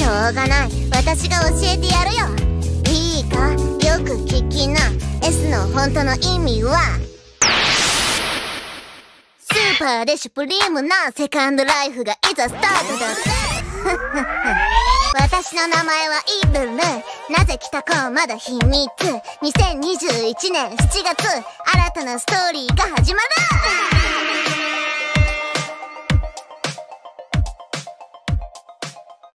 うがない、私が教えてやるよ。いいか、よく聞きな。 S の本当の意味はスーパーでシュプリームなセカンドライフがいざスタートだって。私の名前はイブル。なぜ来たかはまだ秘密。2021年7月、新たなストーリーが始まる。